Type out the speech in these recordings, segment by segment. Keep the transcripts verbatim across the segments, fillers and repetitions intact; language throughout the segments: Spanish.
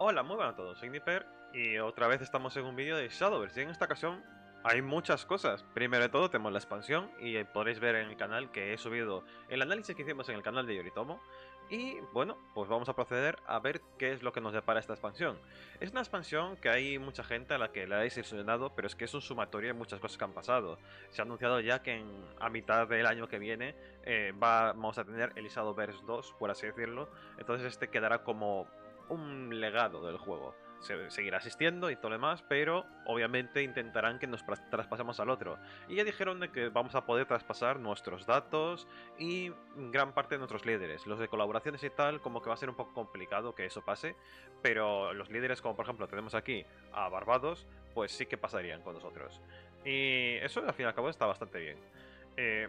Hola, muy buenas a todos, soy Nipper y otra vez estamos en un vídeo de Shadowverse y en esta ocasión hay muchas cosas. Primero de todo tenemos la expansión y podréis ver en el canal que he subido el análisis que hicimos en el canal de Yoritomo. Y bueno, pues vamos a proceder a ver qué es lo que nos depara esta expansión. Es una expansión que hay mucha gente a la que le ha desilusionado, pero es que es un sumatorio de muchas cosas que han pasado. Se ha anunciado ya que en, a mitad del año que viene eh, va, vamos a tener el Shadowverse dos, por así decirlo. Entonces este quedará como un legado del juego. Se seguirá asistiendo y todo lo demás, pero obviamente intentarán que nos traspasemos al otro. Y ya dijeron de que vamos a poder traspasar nuestros datos y gran parte de nuestros líderes. Los de colaboraciones y tal, como que va a ser un poco complicado que eso pase, pero los líderes, como por ejemplo tenemos aquí a Barbados, pues sí que pasarían con nosotros. Y eso al fin y al cabo está bastante bien. Eh,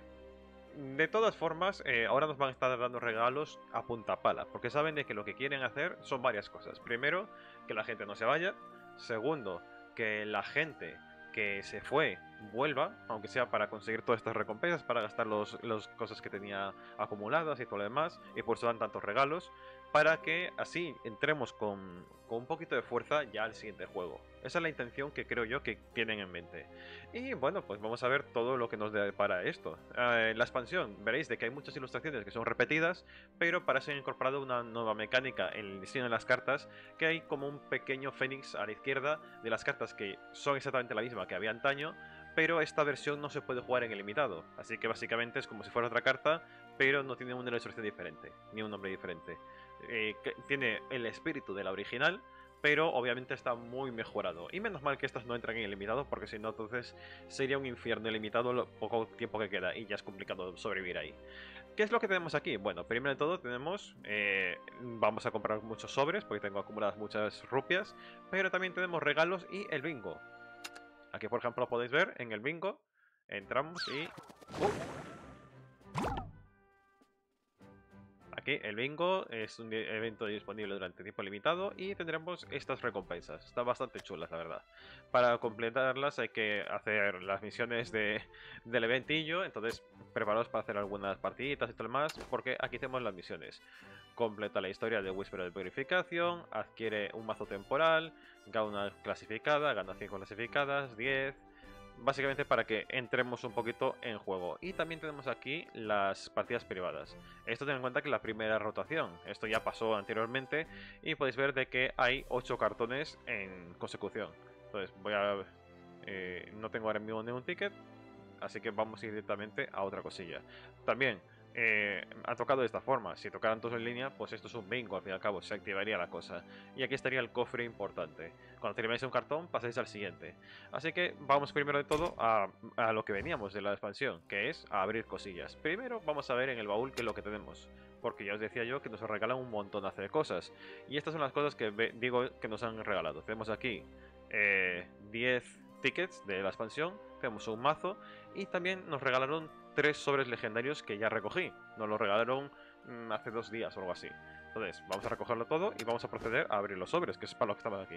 de todas formas, eh, ahora nos van a estar dando regalos a punta pala, porque saben de que lo que quieren hacer son varias cosas. Primero, que la gente no se vaya. Segundo, que la gente que se fue vuelva, aunque sea para conseguir todas estas recompensas, para gastar las los los cosas que tenía acumuladas y todo lo demás, y por eso dan tantos regalos, para que así entremos con, con un poquito de fuerza ya al siguiente juego. Esa es la intención que creo yo que tienen en mente. Y bueno, pues vamos a ver todo lo que nos depara esto. Eh, la expansión, veréis de que hay muchas ilustraciones que son repetidas, pero para eso han incorporado una nueva mecánica en el diseño de las cartas, que hay como un pequeño fénix a la izquierda de las cartas que son exactamente la misma que había antaño, pero esta versión no se puede jugar en ilimitado, así que básicamente es como si fuera otra carta, pero no tiene una ilustración diferente, ni un nombre diferente. Eh, tiene el espíritu de la original, pero obviamente está muy mejorado. Y menos mal que estas no entran en ilimitado, porque si no, entonces sería un infierno ilimitado lo poco tiempo que queda y ya es complicado sobrevivir ahí. ¿Qué es lo que tenemos aquí? Bueno, primero de todo tenemos, eh, vamos a comprar muchos sobres, porque tengo acumuladas muchas rupias, pero también tenemos regalos y el bingo. Aquí, por ejemplo, podéis ver en el bingo, entramos y... ¡Uh! Aquí el bingo es un evento disponible durante tiempo limitado y tendremos estas recompensas. Están bastante chulas, la verdad. Para completarlas hay que hacer las misiones de, del eventillo, entonces preparaos para hacer algunas partiditas y todo lo más, porque aquí tenemos las misiones. Completa la historia de Whisper de Purificación, adquiere un mazo temporal, gana una clasificada, gana cinco clasificadas, diez... Básicamente para que entremos un poquito en juego. Y también tenemos aquí las partidas privadas. Esto ten en cuenta que la primera rotación, esto ya pasó anteriormente y podéis ver de que hay ocho cartones en consecución. Entonces voy a... Eh, no tengo ahora mismo ningún ticket, así que vamos a ir directamente a otra cosilla. También eh, ha tocado de esta forma. Si tocaran todos en línea, pues esto es un bingo, al fin y al cabo, se activaría la cosa. Y aquí estaría el cofre importante. Cuando termináis un cartón, pasáis al siguiente. Así que vamos primero de todo a, a lo que veníamos de la expansión, que es a abrir cosillas. Primero vamos a ver en el baúl qué es lo que tenemos, porque ya os decía yo que nos regalan un montón de cosas. Y estas son las cosas que ve, digo que nos han regalado. Tenemos aquí eh, diez tickets de la expansión, tenemos un mazo y también nos regalaron tres sobres legendarios que ya recogí. Nos lo regalaron mmm, hace dos días o algo así. Entonces, vamos a recogerlo todo y vamos a proceder a abrir los sobres, que es para lo que estaban aquí.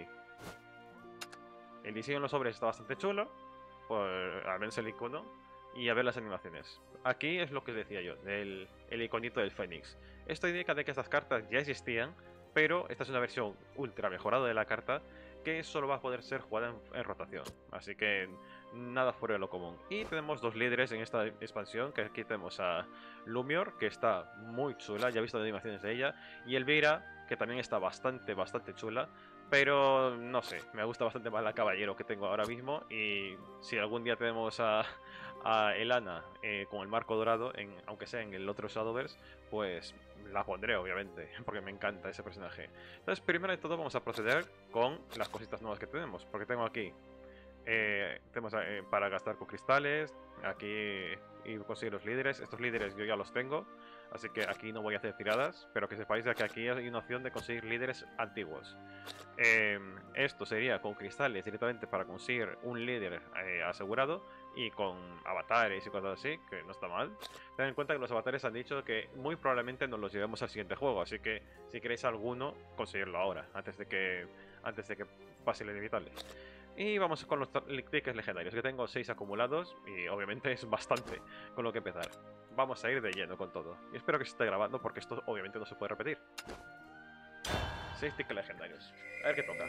El diseño de los sobres está bastante chulo, por, al menos el icono, y a ver las animaciones. Aquí es lo que os decía yo, del el iconito del Fénix. Esto indica de que estas cartas ya existían, pero esta es una versión ultra mejorada de la carta que solo va a poder ser jugada en, en rotación. Así que nada fuera de lo común. Y tenemos dos líderes en esta expansión, que aquí tenemos a Lumior, que está muy chula, ya he visto animaciones de ella, y Elvira, que también está bastante, bastante chula, pero no sé, me gusta bastante más la caballero que tengo ahora mismo, y si algún día tenemos a, a Elana eh, con el marco dorado, en, aunque sea en el otro Shadowverse, pues la pondré obviamente, porque me encanta ese personaje. Entonces, primero de todo vamos a proceder con las cositas nuevas que tenemos, porque tengo aquí eh, tenemos eh, para gastar con cristales, aquí y conseguir los líderes. Estos líderes yo ya los tengo, así que aquí no voy a hacer tiradas, pero que sepáis de que aquí hay una opción de conseguir líderes antiguos. Eh, esto sería con cristales directamente para conseguir un líder eh, asegurado y con avatares y cosas así, que no está mal. Ten en cuenta que los avatares han dicho que muy probablemente nos los llevemos al siguiente juego, así que si queréis alguno, conseguirlo ahora, antes de que, antes de que pase lo inevitable. Y vamos con los tickets legendarios, que tengo seis acumulados y obviamente es bastante con lo que empezar. Vamos a ir de lleno con todo. Y espero que se esté grabando porque esto obviamente no se puede repetir. seis tickets legendarios. A ver qué toca.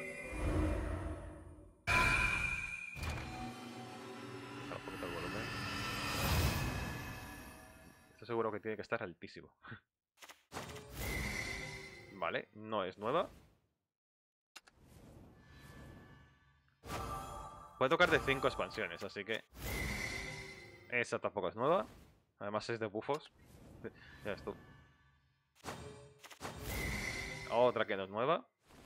Bajar un poquito el volumen. Estoy seguro que tiene que estar altísimo. Vale, no es nueva. Puede tocar de cinco expansiones, así que... Esa tampoco es nueva. Además es de bufos. Ya ves tú. Otra que no es nueva.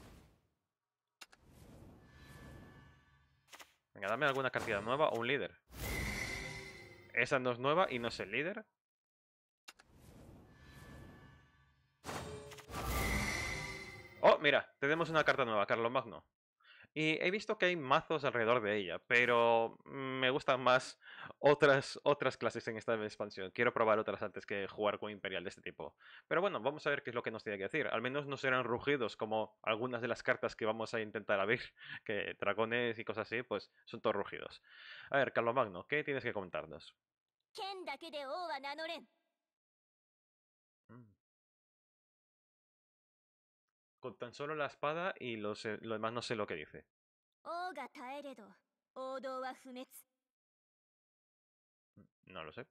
Venga, dame alguna cantidad nueva o un líder. Esa no es nueva y no es el líder. Oh, mira, tenemos una carta nueva, Carlomagno. Y he visto que hay mazos alrededor de ella, pero me gustan más otras, otras clases en esta expansión. Quiero probar otras antes que jugar con Imperial de este tipo. Pero bueno, vamos a ver qué es lo que nos tiene que decir. Al menos no serán rugidos como algunas de las cartas que vamos a intentar abrir, que dragones y cosas así, pues son todos rugidos. A ver, Carlomagno, ¿qué tienes que contarnos? Mm. Con tan solo la espada y los, eh, lo demás no sé lo que dice. No lo sé.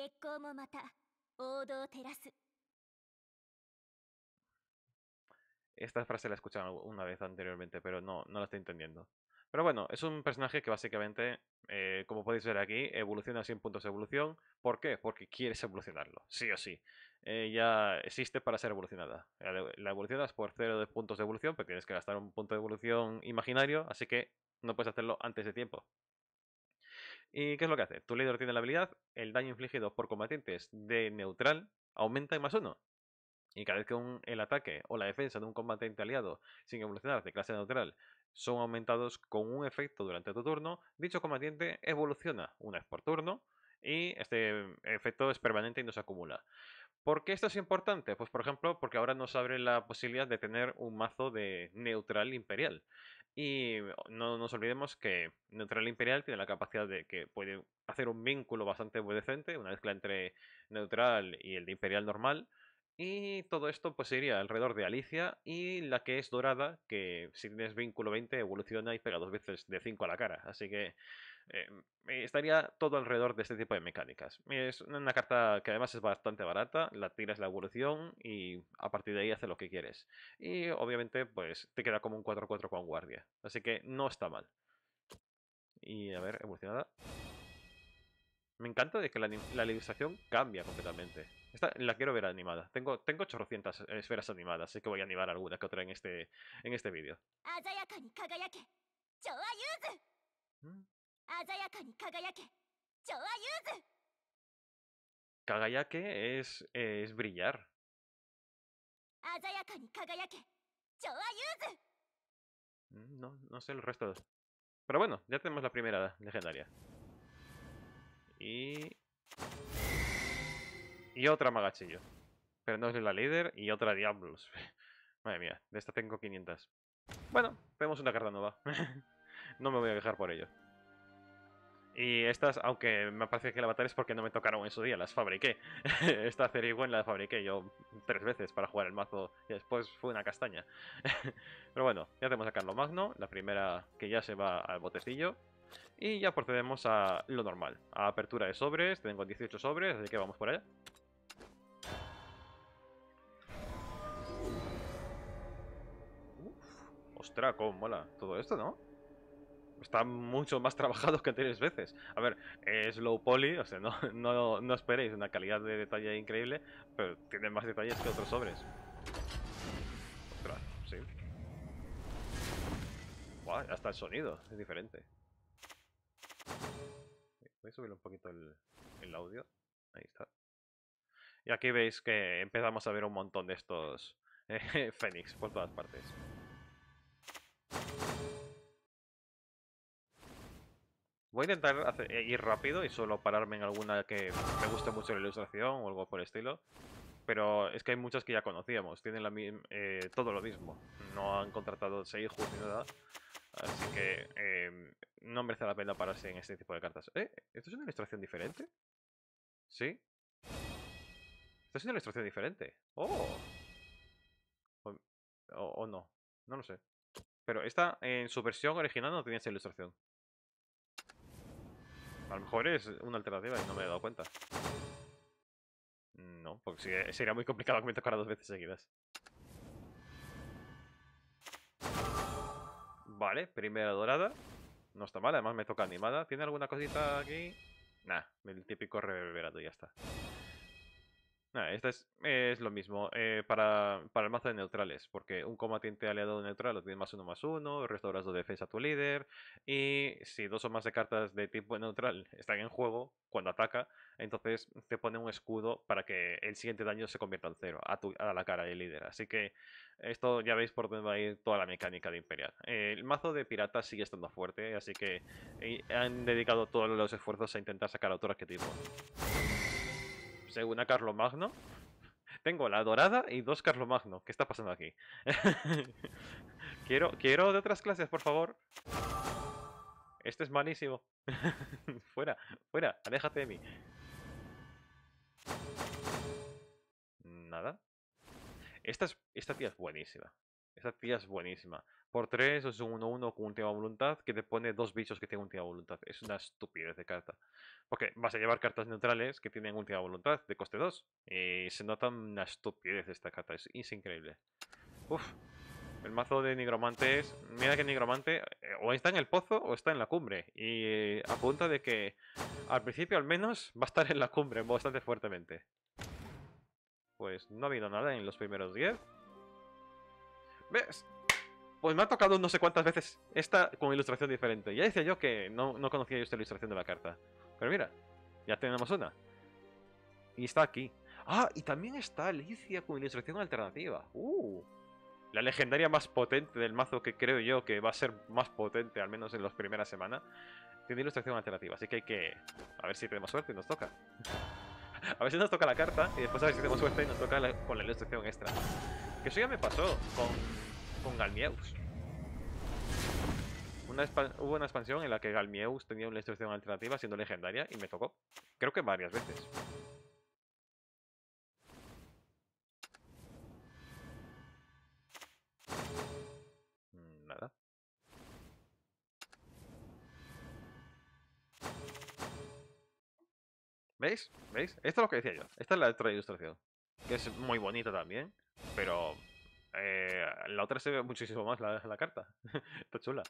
Esta frase la he escuchado una vez anteriormente, pero no, no la estoy entendiendo. Pero bueno, es un personaje que básicamente, eh, como podéis ver aquí, evoluciona cien puntos de evolución. ¿Por qué? Porque quieres evolucionarlo, sí o sí. Eh, ya existe para ser evolucionada. La la evolucionas por cero de puntos de evolución, pero tienes que gastar un punto de evolución imaginario, así que no puedes hacerlo antes de tiempo. ¿Y qué es lo que hace? Tu líder tiene la habilidad, el daño infligido por combatientes de neutral aumenta en más uno. Y cada vez que un- el ataque o la defensa de un combatiente aliado sin evolucionar de clase neutral son aumentados con un efecto durante tu turno, dicho combatiente evoluciona una vez por turno y este efecto es permanente y no se acumula. ¿Por qué esto es importante? Pues por ejemplo, porque ahora nos abre la posibilidad de tener un mazo de neutral imperial. Y no nos olvidemos que neutral imperial tiene la capacidad de que puede hacer un vínculo bastante decente, una mezcla entre neutral y el de imperial normal. Y todo esto pues iría alrededor de Alicia y la que es dorada, que si tienes vínculo veinte evoluciona y pega dos veces de cinco a la cara. Así que eh, estaría todo alrededor de este tipo de mecánicas. Es una carta que además es bastante barata, la tiras la evolución y a partir de ahí hace lo que quieres. Y obviamente pues te queda como un cuatro cuatro con guardia. Así que no está mal. Y a ver, evolucionada. Me encanta de que la, la ilustración cambia completamente. Esta la quiero ver animada. Tengo, tengo ochocientas esferas animadas, así que voy a animar alguna que otra en este, en este vídeo. Mm. Kagayake es, es brillar. Mm, No, no sé el resto. Pero bueno, ya tenemos la primera legendaria. Y... Y otra Magachillo. Pero no es la líder y otra Diablos. Madre mía, de esta tengo quinientas. Bueno, tenemos una carta nueva. No me voy a quejar por ello. Y estas, aunque me parece que la matar es porque no me tocaron en su día, las fabriqué. Esta Cerigüen la fabriqué yo tres veces para jugar el mazo y después fue una castaña. Pero bueno, ya tenemos a Carlomagno, la primera que ya se va al botecillo. Y ya procedemos a lo normal, a apertura de sobres. Tengo dieciocho sobres, así que vamos por allá. Uf, ostras, cómo mola todo esto, ¿no? Está mucho más trabajado que anteriores veces. A ver, es low poly, o sea, no, no, no esperéis una calidad de detalle increíble, pero tiene más detalles que otros sobres. Ostras, sí. Buah, hasta el sonido es diferente. Voy a subir un poquito el, el audio. Ahí está. Y aquí veis que empezamos a ver un montón de estos eh, Fénix por todas partes. Voy a intentar hacer- eh, ir rápido y solo pararme en alguna que me guste mucho la ilustración o algo por el estilo. Pero es que hay muchas que ya conocíamos, tienen la, mi- eh, todo lo mismo. No han contratado Seiyuu ni nada. Así que eh, no merece la pena pararse en este tipo de cartas. ¿Eh? ¿Esto es una ilustración diferente? ¿Sí? Esto es una ilustración diferente. ¡Oh! O, o- o no. No lo sé. Pero esta, en su versión original, no tenía esa ilustración. A lo mejor es una alternativa y no me he dado cuenta. No, porque sí- sería muy complicado que me tocara dos veces seguidas. Vale, primera dorada. No está mal, además me toca animada. ¿Tiene alguna cosita aquí? Nah, el típico reverberado y ya está. Nah, esta es, es lo mismo eh, para, para el mazo de neutrales, porque un combatiente aliado neutral lo tiene más uno más uno, restauras de defensa a tu líder, y si dos o más de cartas de tipo neutral están en juego cuando ataca, entonces te pone un escudo para que el siguiente daño se convierta en cero a, tu, a la cara del líder. Así que esto ya veis por dónde va a ir toda la mecánica de Imperial. Eh, el mazo de piratas sigue estando fuerte, así que eh, han dedicado todos los esfuerzos a intentar sacar otro arquetipo. Según a Carlomagno, tengo la dorada y dos Carlomagno. ¿Qué está pasando aquí? quiero, quiero de otras clases, por favor. Este es malísimo. fuera, fuera, aléjate de mí. Nada. Esta, es, esta tía es buenísima. Esta tía es buenísima. Por tres es un uno uno con última voluntad que te pone dos bichos que tienen última voluntad. Es una estupidez de carta. Porque vas a llevar cartas neutrales que tienen última voluntad de coste dos. Y se nota una estupidez esta carta. Es, es increíble. Uf, el mazo de nigromantes, mira que nigromante eh, o está en el pozo o está en la cumbre. Y eh, apunta de que al principio al menos va a estar en la cumbre bastante fuertemente. Pues no ha habido nada en los primeros diez. ¿Ves? Pues me ha tocado no sé cuántas veces esta con ilustración diferente. Ya decía yo que no, no conocía yo esta ilustración de la carta. Pero mira, ya tenemos una. Y está aquí. Ah, y también está Alicia con ilustración alternativa. Uh. La legendaria más potente del mazo, que creo yo que va a ser más potente, al menos en las primeras semanas, tiene ilustración alternativa. Así que hay que... A ver si tenemos suerte y nos toca. A ver si nos toca la carta y después a ver si tenemos suerte y nos toca la- con la ilustración extra. Que eso ya me pasó con, con Galmieus. Una hubo una expansión en la que Galmieus tenía una ilustración alternativa siendo legendaria y me tocó. Creo que varias veces. Mm, Nada. ¿Veis? ¿Veis? Esto es lo que decía yo. Esta es la otra ilustración. Que es muy bonita también. Pero eh, la otra se ve muchísimo más la, la carta. Está chula.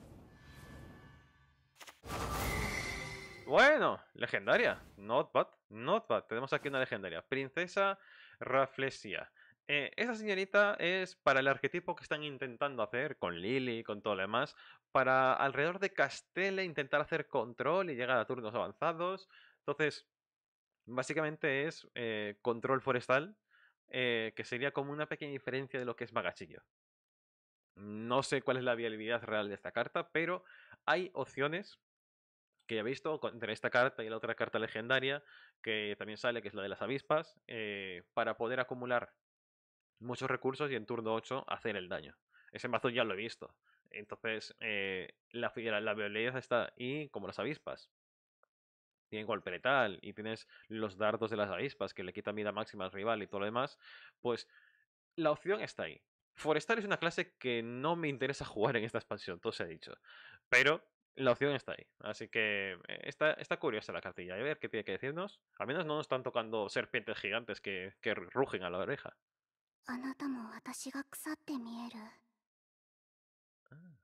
Bueno, legendaria. Not bad. Not bad. Tenemos aquí una legendaria. Princesa Raflesia. Eh, esa señorita es para el arquetipo que están intentando hacer con Lily y con todo lo demás. Para alrededor de Castele intentar hacer control y llegar a turnos avanzados. Entonces, básicamente es eh, control forestal, eh, que sería como una pequeña diferencia de lo que es Magachillo. No sé cuál es la viabilidad real de esta carta, pero hay opciones que ya he visto entre esta carta y la otra carta legendaria, que también sale, que es la de las avispas, eh, para poder acumular muchos recursos y en turno ocho hacer el daño. Ese mazo ya lo he visto. Entonces, eh, la, la viabilidad está. Y como las avispas tienen golpe letal y tienes los dardos de las avispas que le quitan vida máxima al rival y todo lo demás, pues la opción está ahí. Forestal es una clase que no me interesa jugar en esta expansión, todo se ha dicho. Pero la opción está ahí. Así que eh, está, está curiosa la cartilla. A ver qué tiene que decirnos. Al menos no nos están tocando serpientes gigantes que, que rugen a la oreja. あなたも私が腐って見える。 Ah,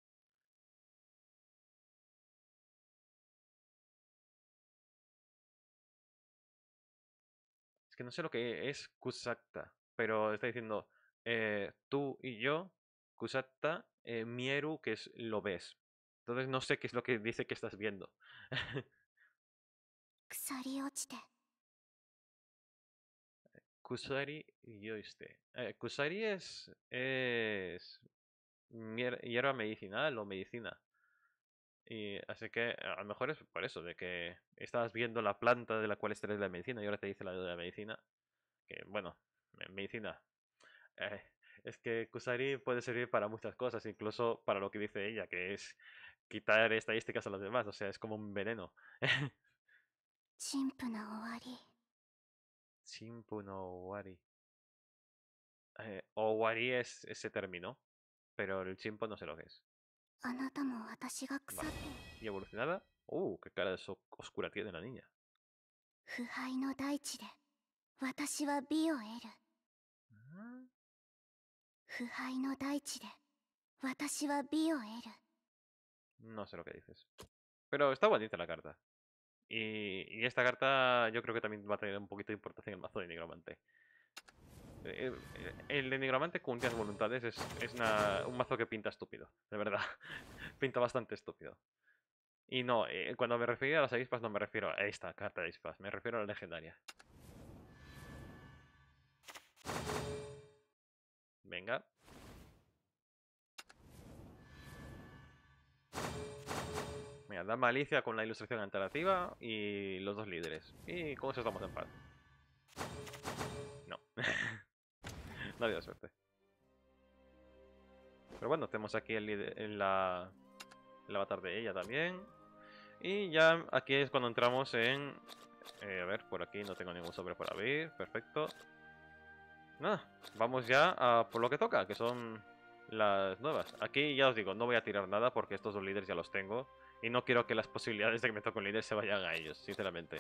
es que no sé lo que es Kusakta, pero está diciendo eh, tú y yo, Kusakta, eh, Mieru, que es lo ves. Entonces no sé qué es lo que dice que estás viendo. 腐り落ちて。 Kusari Yoiste. Eh, Kusari es, es mier- hierba medicinal o medicina. Y así que a lo mejor es por eso, de que estabas viendo la planta de la cual extraes la medicina y ahora te dice la de la medicina. Que bueno, me- medicina. Eh, es que Kusari puede servir para muchas cosas, incluso para lo que dice ella, que es quitar estadísticas a los demás. O sea, es como un veneno. 陳腐な終わり。 Chimpu no Owari. Eh, Owari es ese término. pero el chimpo no sé lo que es. あなたも私が腐っ Vale. て ¿Y evolucionada? Uh, qué cara de so- oscura tiene la niña. 腐敗の大地で私は美を得る。 Ah, 腐敗の大地で私は美を得る。 no sé lo que dices. Pero está bonita la carta. Y, y esta carta yo creo que también va a tener un poquito de importancia en el mazo de Nigromante. Eh, eh, El de Nigromante con últimas voluntades es, es una- un mazo que pinta estúpido, de verdad. Pinta bastante estúpido. Y no, eh, cuando me refiero a las avispas no me refiero a esta carta de avispas, me refiero a la legendaria. Venga. Mira, da malicia con la ilustración alternativa y los dos líderes. Y con eso estamos en paz. No. No ha habido suerte. Pero bueno, tenemos aquí el, líder- en la, el avatar de ella también. Y ya aquí es cuando entramos en... eh, a ver, por aquí no tengo ningún sobre por abrir. Perfecto. Nada, vamos ya a por lo que toca, que son las nuevas. Aquí ya os digo, no voy a tirar nada porque estos dos líderes ya los tengo. Y no quiero que las posibilidades de que me toque un líder se vayan a ellos, sinceramente.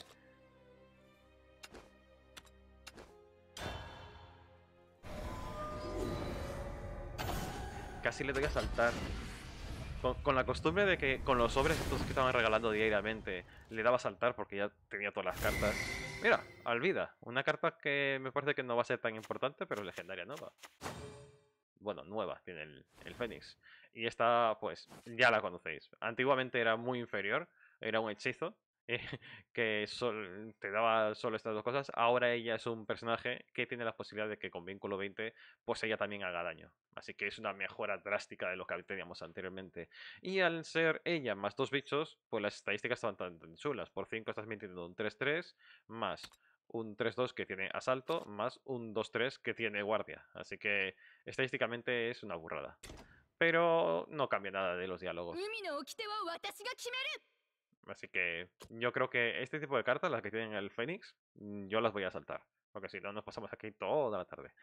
Casi le doy a saltar. Con, con la costumbre de que con los sobres estos que estaban regalando diariamente le daba a saltar porque ya tenía todas las cartas. Mira, Alvida, una carta que me parece que no va a ser tan importante, pero legendaria nueva. Bueno, nueva, tiene el, el Fénix. Y esta, pues, ya la conocéis. Antiguamente era muy inferior, era un hechizo eh, que sol- te daba solo estas dos cosas. Ahora ella es un personaje que tiene la posibilidad de que con vínculo veinte, pues ella también haga daño. Así que es una mejora drástica de lo que teníamos anteriormente. Y al ser ella más dos bichos, pues las estadísticas estaban tan, tan chulas. Por cinco estás mintiendo un tres tres, más un tres dos que tiene asalto, más un dos tres que tiene guardia. Así que estadísticamente es una burrada. Pero no cambia nada de los diálogos. Así que yo creo que este tipo de cartas, las que tienen el Fénix, mm, yo las voy a saltar. Porque si no, nos pasamos aquí toda la tarde.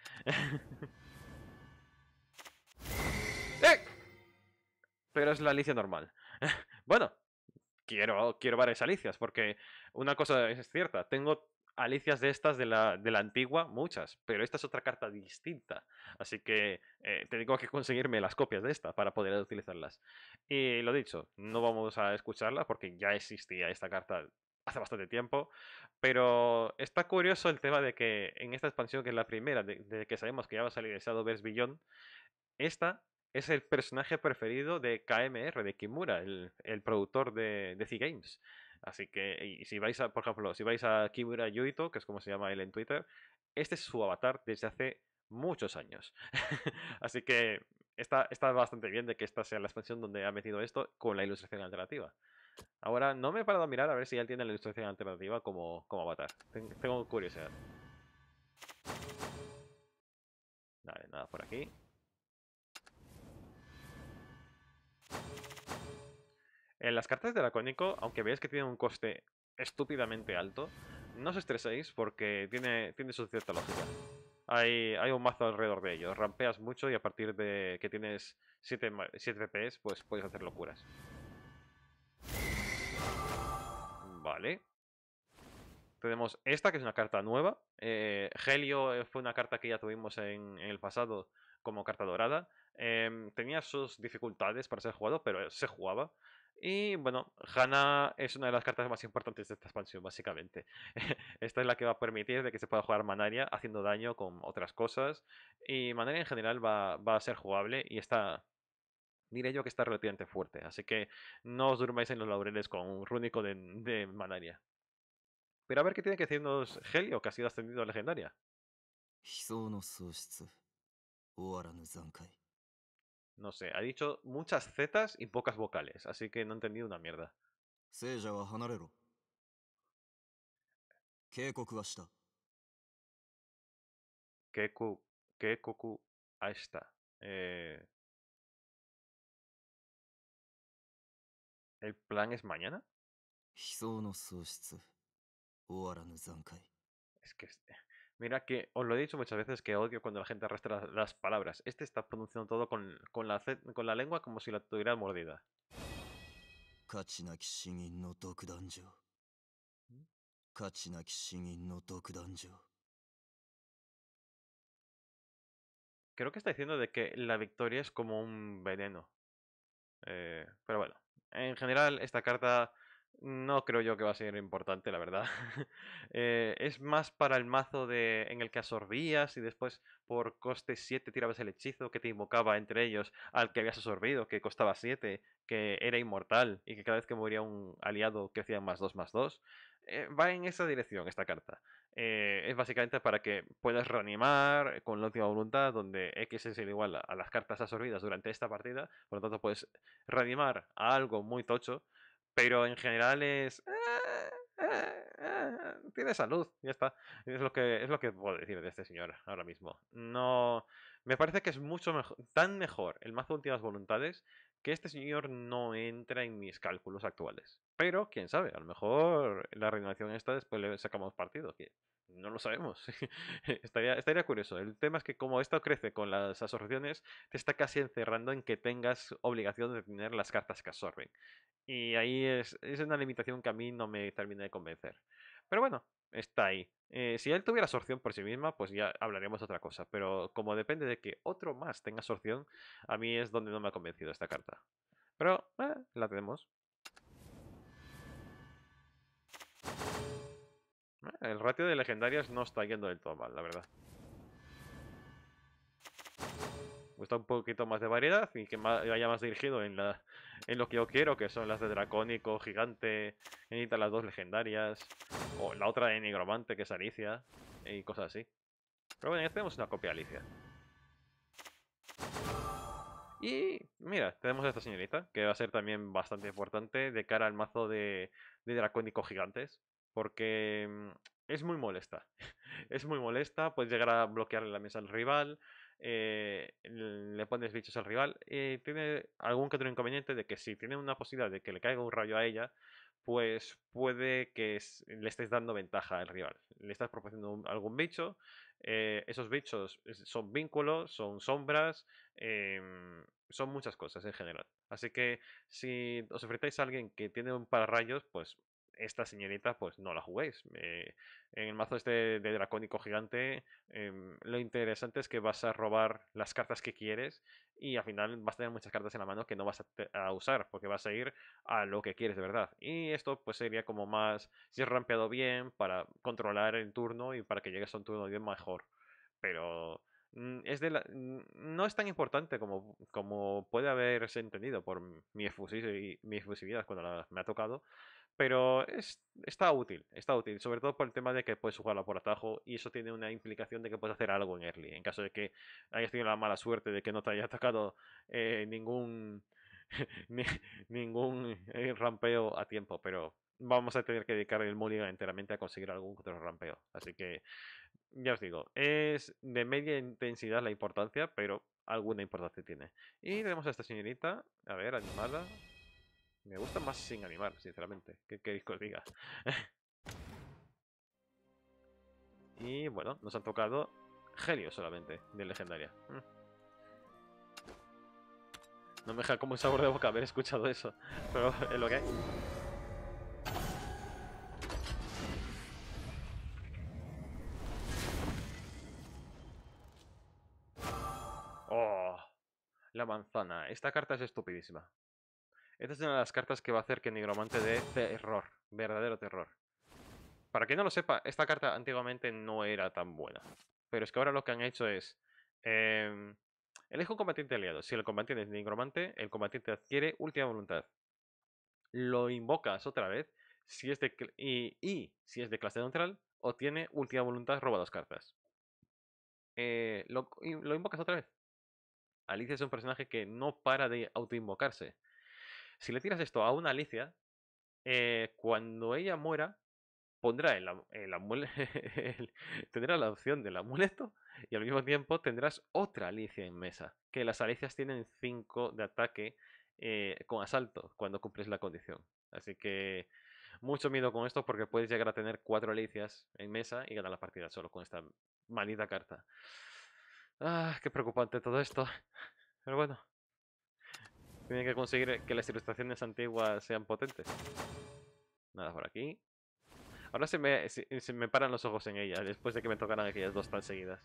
¡Eh! Pero es la Alicia normal. Bueno, quiero, quiero varias Alicias, porque una cosa es cierta, tengo Alicias de estas de la, de la antigua, muchas, pero esta es otra carta distinta, así que eh, tengo que conseguirme las copias de esta para poder utilizarlas. Y lo dicho, no vamos a escucharla porque ya existía esta carta hace bastante tiempo, pero está curioso el tema de que en esta expansión, que es la primera, de, de que sabemos que ya va a salir el Shadowverse Beyond, esta es el personaje preferido de K M R, de Kimura, el, el productor de, de C-Games. Así que, y si vais a, por ejemplo, si vais a Kimura Yuito, que es como se llama él en Twitter, este es su avatar desde hace muchos años. Así que está, está bastante bien de que esta sea la expansión donde ha metido esto con la ilustración alternativa. Ahora, no me he parado a mirar a ver si él tiene la ilustración alternativa como, como avatar. Ten- Tengo curiosidad. Vale, nada por aquí. En las cartas de Dracónico, aunque veáis que tienen un coste estúpidamente alto, no os estreséis porque tiene, tiene su cierta lógica. Hay, hay un mazo alrededor de ello. Rampeas mucho y a partir de que tienes siete, siete F P S, pues puedes hacer locuras. Vale. Tenemos esta, que es una carta nueva. Eh, Helio eh, fue una carta que ya tuvimos en, en el pasado como carta dorada. Em, tenía sus dificultades para ser jugado, pero se jugaba. Y bueno, Hana es una de las cartas más importantes de esta expansión, básicamente. Esta es la que va a permitir de que se pueda jugar Manaria haciendo daño con otras cosas. Y Manaria en general va, va a ser jugable y está, diré yo que está relativamente fuerte. Así que no os durmáis en los laureles con un rúnico de, de Manaria. Pero a ver qué tiene que decirnos Helio, que ha sido ascendido a legendaria. 悲壮の喪失終わらぬ残骸 No sé, ha dicho muchas zetas y pocas vocales, así que no he entendido una mierda. 聖者は離れろ警告はした Keku, Kekoku, ahí está. Eh, ¿El plan es mañana? 悲壮の喪失終わらぬ残骸 Es que es- Mira que os lo he dicho muchas veces que odio cuando la gente arrastra las, las palabras. Este está pronunciando todo con, con la, ce- con la lengua como si la tuviera mordida. 価値なき死人の独壇場価値なき死人の独壇場 Creo que está diciendo de que la victoria es como un veneno. Eh, pero bueno, en general esta carta no creo yo que va a ser importante, la verdad. Eh, es más para el mazo de, en el que absorbías y después por coste siete tirabas el hechizo que te invocaba entre ellos al que habías absorbido, que costaba siete, que era inmortal y que cada vez que moría un aliado crecía más dos más dos. Eh, va en esa dirección esta carta. Eh, es básicamente para que puedas reanimar con la última voluntad, donde X es el igual a, a las cartas absorbidas durante esta partida, por lo tanto puedes reanimar a algo muy tocho, pero en general es... eh, eh, eh, tiene salud, ya está. Es lo que, es lo que puedo decir de este señor ahora mismo. No... Me parece que es mucho mejor, tan mejor el mazo de últimas voluntades que este señor no entra en mis cálculos actuales. Pero, quién sabe, a lo mejor la reanimación esta después le sacamos partido. Que no lo sabemos. estaría, estaría curioso. El tema es que como esto crece con las absorciones, te está casi encerrando en que tengas obligación de tener las cartas que absorben. Y ahí es, es una limitación que a mí no me termina de convencer. Pero bueno, está ahí. Eh, si él tuviera absorción por sí misma, pues ya hablaríamos de otra cosa. Pero como depende de que otro más tenga absorción, a mí es donde no me ha convencido esta carta. Pero eh, la tenemos. Eh, el ratio de legendarias no está yendo del todo mal, la verdad. Gusta un poquito más de variedad y que ma- vaya más dirigido en, la, en lo que yo quiero, que son las de Dracónico, Gigante, necesita las dos legendarias, o la otra de Nigromante, que es Alicia, y cosas así. Pero bueno, ya tenemos una copia de Alicia. Y mira, tenemos a esta señorita, que va a ser también bastante importante de cara al mazo de, de Dracónico Gigantes, porque mm, es muy molesta. Es muy molesta, puedes llegar a bloquearle la mesa al rival, eh, le pones bichos al rival, y tiene algún que otro inconveniente de que si tiene una posibilidad de que le caiga un rayo a ella, pues puede que es- le estés dando ventaja al rival. Le estás proporcionando un- algún bicho, eh, esos bichos es- son vínculos, son sombras, em, son muchas cosas en general. Así que si os enfrentáis a alguien que tiene un pararrayos, pues esta señorita, pues no la juguéis. Eh, en el mazo este de Dracónico Gigante, em, lo interesante es que vas a robar las cartas que quieres y al final vas a tener muchas cartas en la mano que no vas a, te- a usar porque vas a ir a lo que quieres de verdad. Y esto pues sería como más, si es rampeado bien, para controlar el turno y para que llegues a un turno bien mejor. Pero mm, es de la- mm, no es tan importante como, como puede haberse entendido por mi efusividad, mi efusividad cuando la- me ha tocado. Pero es, está útil, está útil, sobre todo por el tema de que puedes jugarla por atajo y eso tiene una implicación de que puedes hacer algo en early. En caso de que hayas tenido la mala suerte de que no te haya atacado eh, ningún ni- ningún eh, rampeo a tiempo, pero vamos a tener que dedicar el mulligan enteramente a conseguir algún otro rampeo. Así que ya os digo, es de media intensidad la importancia, pero alguna importancia tiene. Y tenemos a esta señorita, a ver, animada. Me gusta más sin animar, sinceramente. ¿Qué queréis que os diga? Y bueno, nos han tocado Helio solamente, de legendaria. Mm. No me deja como un sabor de boca haber escuchado eso, pero es lo que hay. Oh, la manzana. Esta carta es estupidísima. Esta es una de las cartas que va a hacer que Nigromante dé terror, verdadero terror. Para quien no lo sepa, esta carta antiguamente no era tan buena. Pero es que ahora lo que han hecho es... Eh, elige un combatiente aliado. Si el combatiente es nigromante, el combatiente adquiere última voluntad. Lo invocas otra vez si es de y, y si es de clase neutral, obtiene última voluntad, roba dos cartas. Eh, lo, lo invocas otra vez. Alicia es un personaje que no para de autoinvocarse. Si le tiras esto a una Alicia, eh, cuando ella muera, pondrá el, el el, tendrá la opción del amuleto y al mismo tiempo tendrás otra Alicia en mesa. Que las Alicias tienen cinco de ataque eh, con asalto cuando cumples la condición. Así que Mucho miedo con esto porque puedes llegar a tener cuatro alicias en mesa y ganar la partida solo con esta maldita carta. Ah, qué preocupante todo esto. Pero bueno, tienen que conseguir que las ilustraciones antiguas sean potentes. Nada por aquí. Ahora se me, se, se me paran los ojos en ella, después de que me tocaran aquellas dos tan seguidas.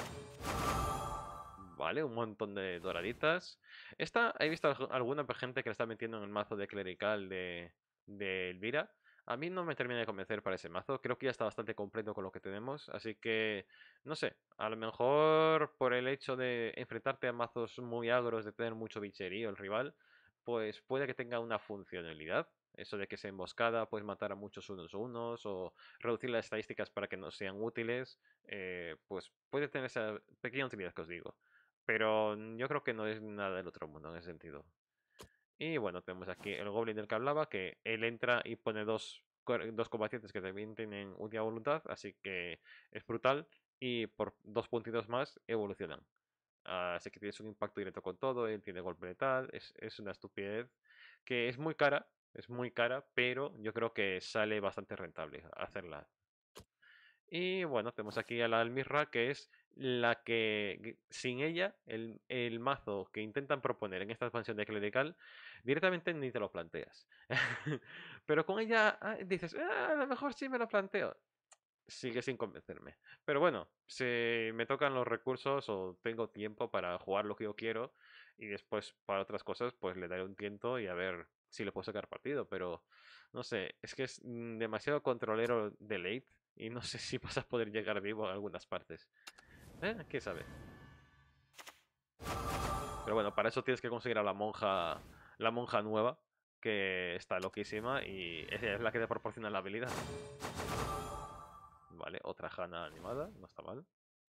Vale, un montón de doraditas. Esta, he visto algu- alguna gente que la está metiendo en el mazo de clerical de, de Elvira. A mí no me termina de convencer para ese mazo. Creo que ya está bastante completo con lo que tenemos. Así que, no sé, a lo mejor por el hecho de enfrentarte a mazos muy agros, de tener mucho bicherío el rival, pues puede que tenga una funcionalidad. Eso de que sea emboscada, puedes matar a muchos unos unos o reducir las estadísticas para que no sean útiles. Eh, pues puede tener esa pequeña utilidad que os digo. Pero yo creo que no es nada del otro mundo en ese sentido. Y bueno, tenemos aquí el Goblin del que hablaba, que él entra y pone dos, cor- dos combatientes que también tienen última voluntad, así que es brutal. Y por dos puntitos más evolucionan. Así que tienes un impacto directo con todo, él tiene golpe letal, es, es una estupidez que es muy cara, es muy cara, pero yo creo que sale bastante rentable hacerla. Y bueno, tenemos aquí a la Almirra, que es la que, sin ella, el, el mazo que intentan proponer en esta expansión de Clerical, directamente ni te lo planteas. Pero con ella ah, dices, "Ah, a lo mejor sí me lo planteo". Sigue sin convencerme. Pero bueno, si me tocan los recursos o tengo tiempo para jugar lo que yo quiero y después para otras cosas, pues le daré un tiento y a ver si le puedo sacar partido. Pero no sé, es que es mm, demasiado controlero de late y no sé si vas a poder llegar vivo a algunas partes. ¿Eh? ¿Quién sabe? Pero bueno, para eso tienes que conseguir a la monja, la monja nueva, que está loquísima y ella es la que te proporciona la habilidad. Vale, otra Hana animada, no está mal.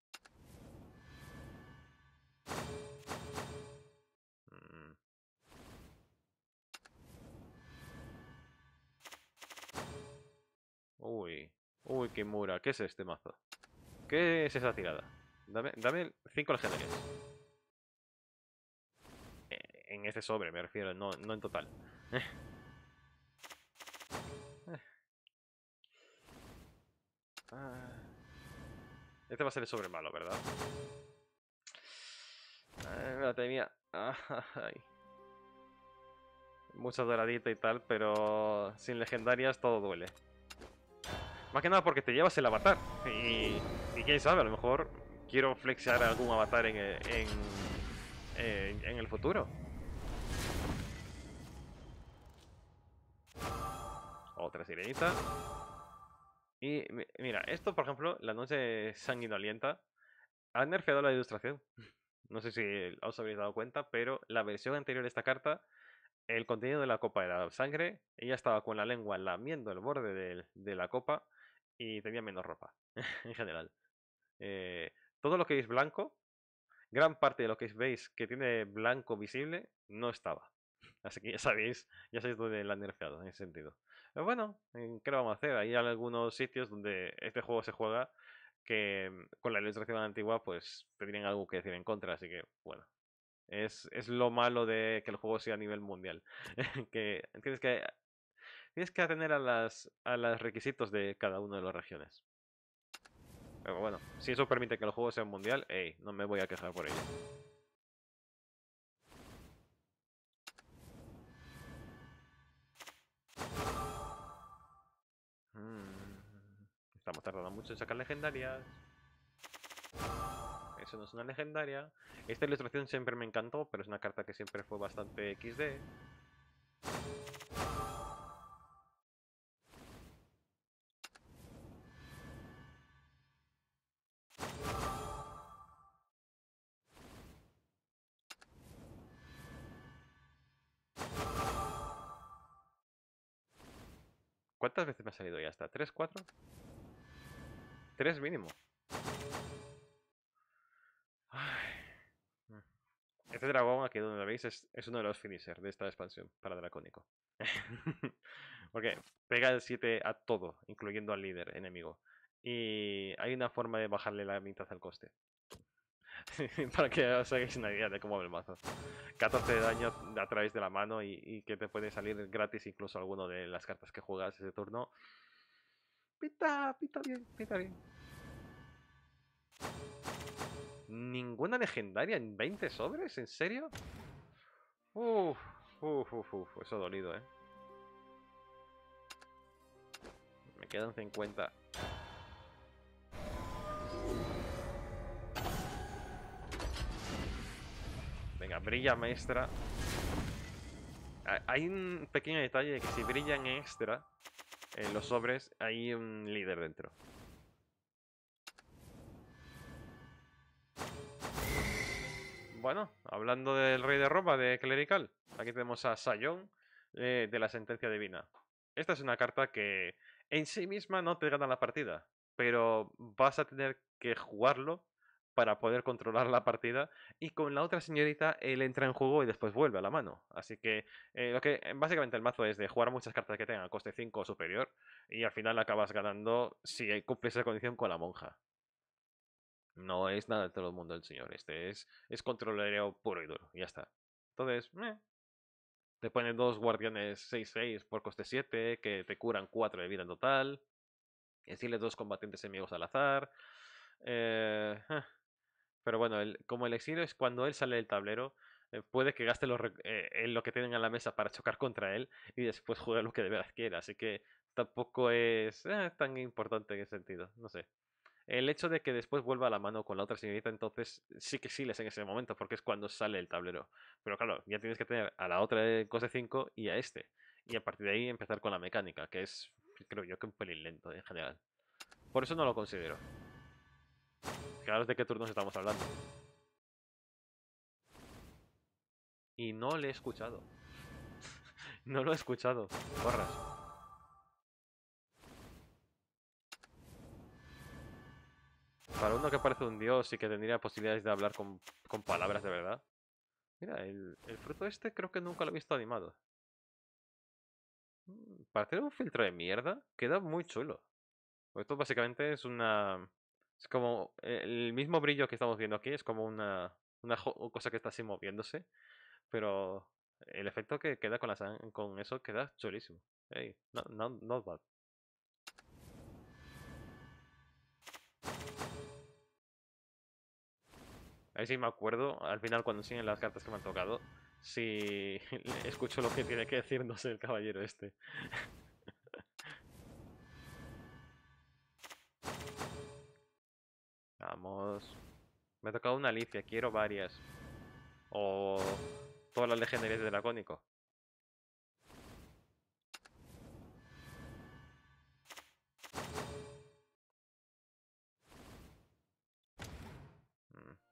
Mm, Uy, uy, Kimura, ¿qué es este mazo? ¿Qué es esa tirada? Dame, dame cinco legendarias. Eh, En este sobre me refiero, no, no en total. Ah, Este va a ser el sobre malo, ¿verdad? Ay, madre mía. Ay. Mucha doradita y tal, pero sin legendarias todo duele. Más que nada porque te llevas el avatar. Y, y quién sabe, a lo mejor quiero flexear algún avatar en, en, en, en el futuro. Otra sirenita. Y mi- mira, esto por ejemplo, la noche sanguinolienta, han nerfeado la ilustración. No sé si os habéis dado cuenta, pero la versión anterior de esta carta, el contenido de la copa era sangre, ella estaba con la lengua lamiendo el borde del- de, la copa y tenía menos ropa, en general. Eh, todo lo que veis blanco, gran parte de lo que veis que tiene blanco visible, no estaba. Así que ya sabéis, ya sabéis dónde la han nerfeado en ese sentido. Pero bueno, ¿qué lo vamos a hacer? Hay algunos sitios donde este juego se juega que mm, con la ilustración antigua pues tendrían algo que decir en contra, así que bueno, es, es lo malo de que el juego sea a nivel mundial, que tienes que tienes que atender a las a los requisitos de cada una de las regiones. Pero bueno, si eso permite que el juego sea mundial, hey, no me voy a quejar por ello. Mm, Estamos tardando mucho en sacar legendarias. Eso no es una legendaria. Esta ilustración siempre me encantó, pero es una carta que siempre fue bastante equis de. ¿Cuántas veces me ha salido ya hasta? ¿Tres, cuatro? Tres mínimo. Ay. Mm. Este dragón aquí donde lo veis es, es uno de los finishers de esta expansión para dracónico. Porque pega el siete a todo, incluyendo al líder enemigo. Y hay una forma de bajarle la mitad al coste. Para que os hagáis una idea de cómo va el mazo. catorce de daño a través de la mano y, y que te puede salir gratis incluso alguno de las cartas que juegas ese turno. Pita, pita bien, pita bien. ¿Ninguna legendaria en veinte sobres? ¿En serio? Uf, uf, uf, uf, eso ha dolido, eh. Me quedan cincuenta. Venga, brilla maestra. Hay un pequeño detalle de que si brillan extra en los sobres, hay un líder dentro. Bueno, hablando del rey de Roma, de Clerical, aquí tenemos a Sion eh, de la Sentencia Divina. Esta es una carta que en sí misma no te gana la partida, pero vas a tener que jugarlo para poder controlar la partida y con la otra señorita él entra en juego y después vuelve a la mano. Así que eh, lo que básicamente el mazo es de jugar muchas cartas que tengan coste cinco o superior y al final acabas ganando si cumples esa condición con la monja. No es nada de todo el mundo el señor. Este es, es controlereo puro y duro. Y ya está. Entonces, meh, te ponen dos guardianes seis seis por coste siete que te curan cuatro de vida en total. Exiles dos combatientes enemigos al azar. Eh, eh. Pero bueno, el- como el exilio es cuando él sale del tablero, eh, puede que gaste los rec- eh, en lo que tienen en la mesa para chocar contra él y después juegue lo que de veras quiera. Así que tampoco es eh, tan importante en ese sentido. No sé. El hecho de que después vuelva a la mano con la otra señorita, entonces sí que sí les en ese momento, porque es cuando sale el tablero. Pero claro, ya tienes que tener a la otra de coste cinco y a este. Y a partir de ahí empezar con la mecánica, que es, creo yo, que un pelín lento en general. Por eso no lo considero. Fijaros de qué turnos estamos hablando. Y no le he escuchado. No lo he escuchado. Porras. Para uno que parece un dios y que tendría posibilidades de hablar con, con palabras de verdad. Mira, el, el fruto este creo que nunca lo he visto animado. Mm, Para hacer un filtro de mierda, queda muy chulo. Pues esto básicamente es una... Es como el mismo brillo que estamos viendo aquí, es como una, una jo- cosa que está así moviéndose, pero el efecto que queda con, la sang- con eso queda chulísimo. Hey, no, no, not bad. Ahí sí me acuerdo, al final cuando enseñen las cartas que me han tocado, si escucho lo que tiene que decir, no sé, el caballero este. Vamos. Me ha tocado una Alicia, quiero varias. O todas las legendarias de Dracónico. Mm.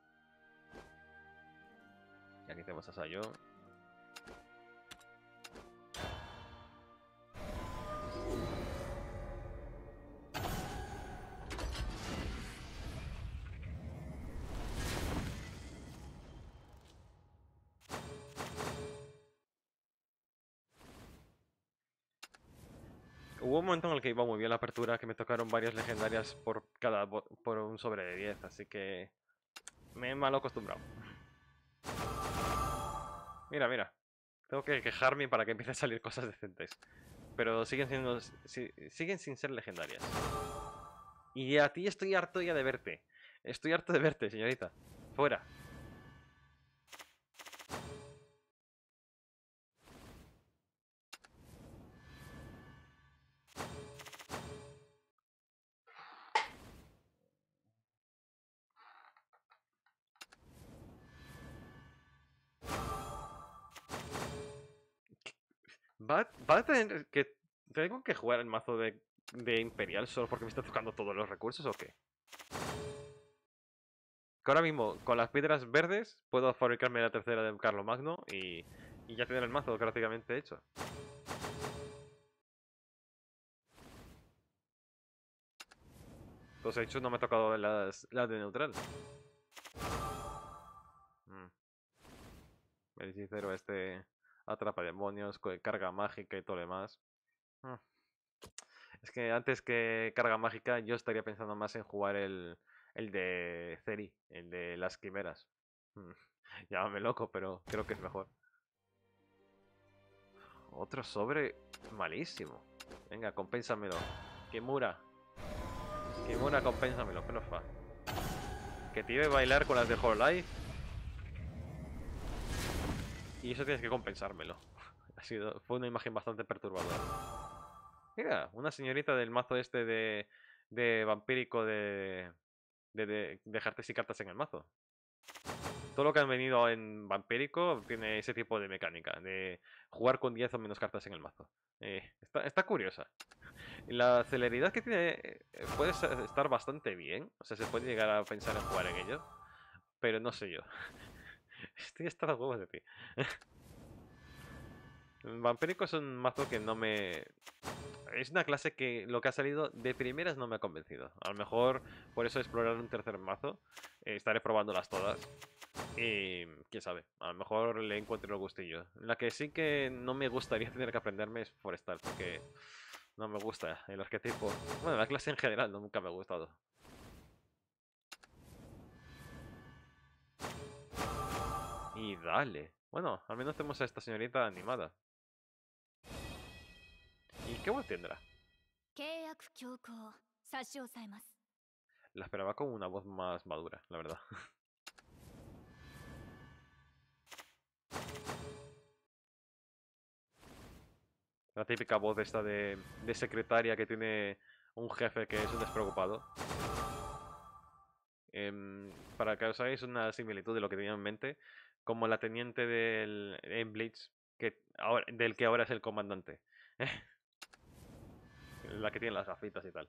Y aquí tenemos a Sayo. Hubo un momento en el que iba muy bien la apertura, que me tocaron varias legendarias por cada bo- por un sobre de diez, así que me he mal acostumbrado. Mira, mira. Tengo que quejarme para que empiecen a salir cosas decentes. Pero siguen siendo si- siguen sin ser legendarias. Y a ti estoy harto ya de verte. Estoy harto de verte, señorita. Fuera. ¿Va, va a tener que... ¿Tengo que jugar el mazo de, de Imperial solo porque me está tocando todos los recursos o qué? Que ahora mismo, con las piedras verdes, puedo fabricarme la tercera de Carlomagno y, y ya tener el mazo prácticamente hecho. Entonces, de hecho, no me ha tocado las, las de neutral. Mm. El hechicero este atrapa demonios, co- carga mágica y todo lo demás. Mm. Es que antes que carga mágica, yo estaría pensando más en jugar el, El de Ceri, el de las quimeras. Mm, Llámame loco, pero creo que es mejor. Otro sobre malísimo. Venga, compénsamelo. Kimura. Kimura, compénsamelo, porfa. Que te iba a bailar con las de Hololive. Y eso tienes que compensármelo. Ha sido, fue una imagen bastante perturbadora. Mira, una señorita del mazo este de, de vampírico de, de, de dejarte sin cartas en el mazo. Todo lo que han venido en vampírico tiene ese tipo de mecánica, de jugar con diez o menos cartas en el mazo. Eh, está, está curiosa. La celeridad que tiene eh, puede estar bastante bien, o sea, se puede llegar a pensar en jugar en ello, pero no sé yo. Estoy hasta los huevos de ti. Vampírico es un mazo que no me... Es una clase que lo que ha salido de primeras no me ha convencido. A lo mejor por eso explorar un tercer mazo. Eh, estaré probándolas todas. Y quién sabe, a lo mejor le encuentro el gustillo. La que sí que no me gustaría tener que aprenderme es Forestal, porque no me gusta el arquetipo. Bueno, la clase en general no, nunca me ha gustado. Y dale. Bueno, al menos tenemos a esta señorita animada. ¿Y qué voz tendrá? 契約強行差し押さえます。 La esperaba con una voz más madura, la verdad. La típica voz esta de, de secretaria que tiene un jefe que es un despreocupado. Em, para que os hagáis una similitud de lo que tenía en mente, como la teniente del en Blitz, que ahora, del que ahora es el comandante. La que tiene las gafitas y tal.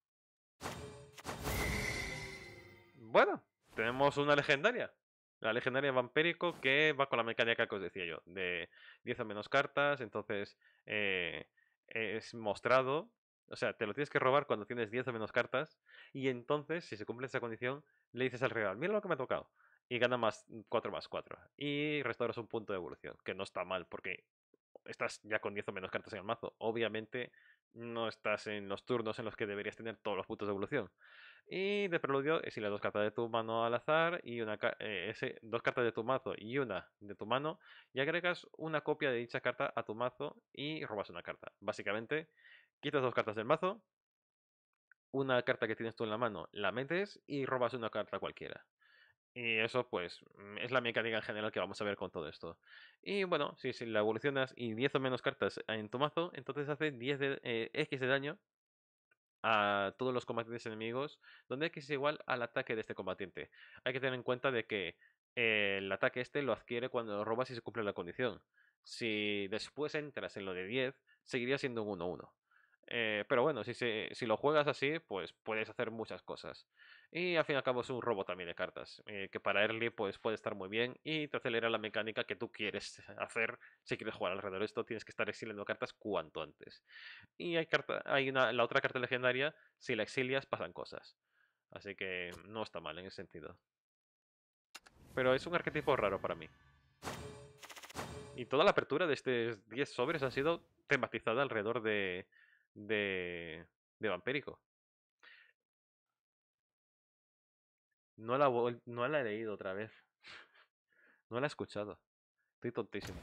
Bueno, tenemos una legendaria. La legendaria vampírico que va con la mecánica que os decía yo, de diez o menos cartas, entonces eh, es mostrado, o sea, te lo tienes que robar cuando tienes diez o menos cartas, y entonces, si se cumple esa condición, le dices al rival, mira lo que me ha tocado, y gana más cuatro más cuatro, y restauras un punto de evolución, que no está mal, porque estás ya con diez o menos cartas en el mazo, obviamente no estás en los turnos en los que deberías tener todos los puntos de evolución. Y de preludio es las dos cartas de tu mano al azar y una eh, ese, dos cartas de tu mazo y una de tu mano y agregas una copia de dicha carta a tu mazo y robas una carta. Básicamente, quitas dos cartas del mazo, una carta que tienes tú en la mano la metes y robas una carta cualquiera. Y eso, pues, mm, es la mecánica en general que vamos a ver con todo esto. Y bueno, si, si la evolucionas y diez o menos cartas en tu mazo, entonces hace diez de, eh, X de daño a todos los combatientes enemigos, donde X es igual al ataque de este combatiente. Hay que tener en cuenta de que eh, el ataque este lo adquiere cuando lo robas y se cumple la condición. Si después entras en lo de diez, seguiría siendo un uno uno. Eh, pero bueno, si, se, si lo juegas así, pues puedes hacer muchas cosas. Y al fin y al cabo es un robo también de cartas, eh, que para early pues puede estar muy bien y te acelera la mecánica que tú quieres hacer. Si quieres jugar alrededor de esto, tienes que estar exiliando cartas cuanto antes. Y hay carta, hay una, la otra carta legendaria, si la exilias pasan cosas. Así que no está mal en ese sentido. Pero es un arquetipo raro para mí. Y toda la apertura de estos diez sobres ha sido tematizada alrededor de, de, de Vampírico. No la, no la he leído otra vez. No la he escuchado. Estoy tontísimo.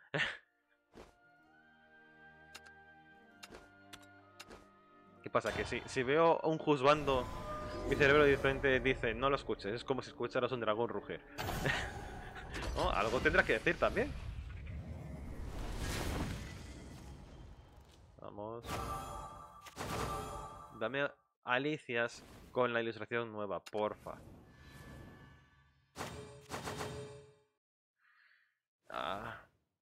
¿Qué pasa? Que si, si veo un juzgando, mi cerebro diferente dice, no lo escuches. Es como si escucharas un dragón rugir. ¿No? Algo tendrás que decir también. Vamos. Dame alicias con la ilustración nueva, porfa. Ah.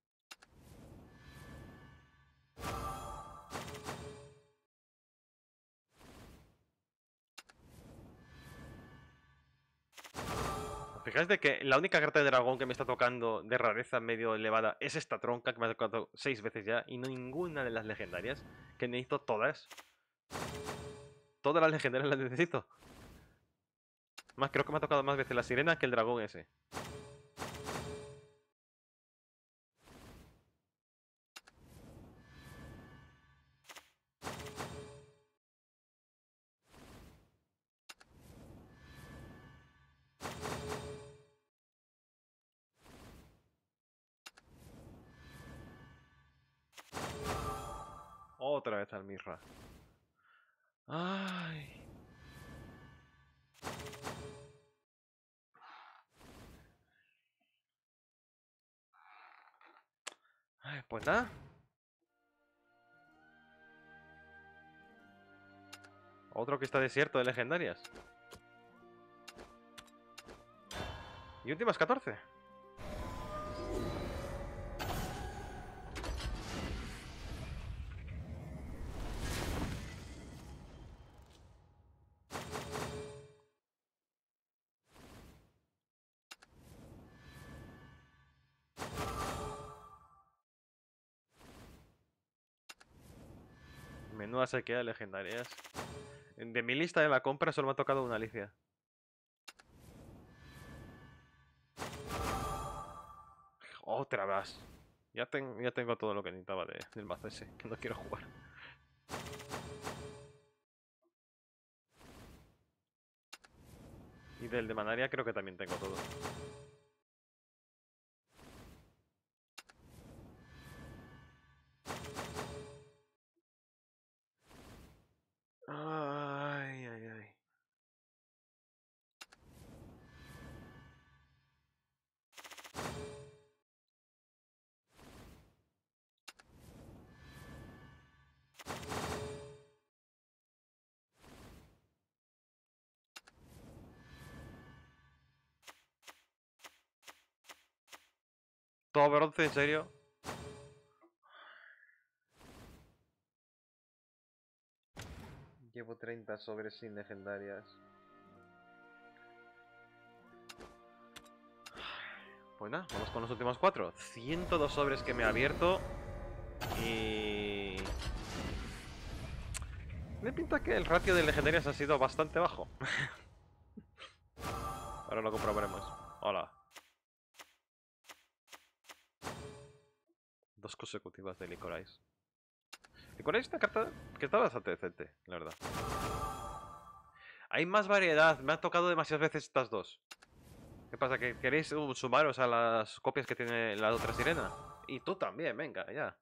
Fijáis de que la única carta de dragón que me está tocando de rareza medio elevada es esta tronca que me ha tocado seis veces ya y no ninguna de las legendarias, que necesito todas. Todas las legendarias las necesito. Más, creo que me ha tocado más veces la sirena que el dragón ese. Otra vez al Mirra. Ay. Ay, pues nada. Otro que está desierto de legendarias. Y últimas catorce. Menuda sequía de legendarias. De mi lista de la compra solo me ha tocado una Alicia. Otra vez. Ya, ten, ya tengo todo lo que necesitaba de, del mazo ese, que no quiero jugar. Y del de Manaria creo que también tengo todo. Ay, ay, ay. ¿Todo bronce, en serio? Llevo treinta sobres sin legendarias. Pues nada, vamos con los últimos cuatro. ciento dos sobres que me he abierto. Y... me pinta que el ratio de legendarias ha sido bastante bajo. Ahora lo comprobaremos. Hola. Dos consecutivas de Licorice. Licorice es una carta que está bastante decente, la verdad. Hay más variedad. Me han tocado demasiadas veces estas dos. ¿Qué pasa? ¿Que queréis uh, sumaros a las copias que tiene la otra sirena? Y tú también, venga, ya.